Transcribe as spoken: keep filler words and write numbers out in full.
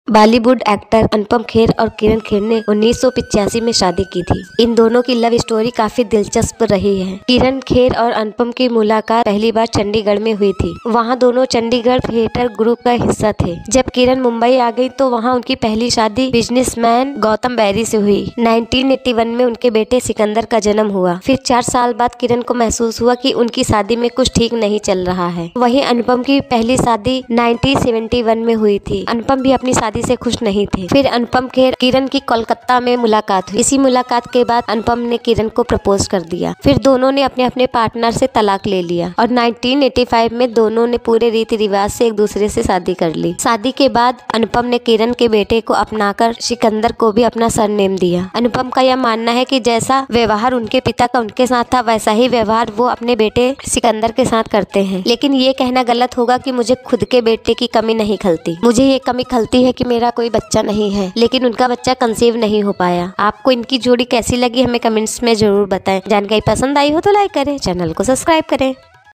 Bollywood actor Anupam Kher और किरण खेर ने उन्नीस सौ पिचासी में शादी की थी। इन दोनों की लव स्टोरी काफी दिलचस्प रही है। किरण खेर और अनुपम की मुलाकात पहली बार चंडीगढ़ में हुई थी। वहां दोनों चंडीगढ़ थिएटर ग्रुप का हिस्सा थे। जब किरण मुंबई आ गई तो वहां उनकी पहली शादी बिजनेसमैन गौतम बैरी से हुई। उन्नीस सौ इक्यासी में उनके बेटे सिकंदर का जन्म हुआ। फिर चार साल बाद किरण को महसूस हुआ कि उनकी शादी में कुछ ठीक नहीं चल रहा है। वहीं अनुपम की पहली शादी उन्नीस सौ इकहत्तर में हुई थी। अनुपम भी अपनी शादी से खुश नहीं थे। फिर अनुपम खेर किरण की कोलकाता में मुलाकात हुई। इसी मुलाकात के बाद अनुपम ने किरण को प्रपोज कर दिया। फिर दोनों ने अपने अपने पार्टनर से तलाक ले लिया और उन्नीस सौ पचासी में दोनों ने पूरे रीति रिवाज से एक दूसरे से शादी कर ली। शादी के बाद अनुपम ने किरण के बेटे को अपनाकर सिकंदर को भी अपना सरनेम दिया। अनुपम का यह मानना है कि जैसा व्यवहार उनके पिता का उनके साथ था, वैसा ही व्यवहार वो अपने बेटे सिकंदर के साथ करते हैं। लेकिन ये कहना गलत होगा कि मुझे खुद के बेटे की कमी नहीं खलती। मुझे ये कमी खलती है कि मेरा कोई बच्चा नहीं है, लेकिन उनका बच्चा कंसीव नहीं हो पाया। आपको इनकी जोड़ी कैसी लगी हमें कमेंट्स में जरूर बताएं। जानकारी पसंद आई हो तो लाइक करें, चैनल को सब्सक्राइब करें।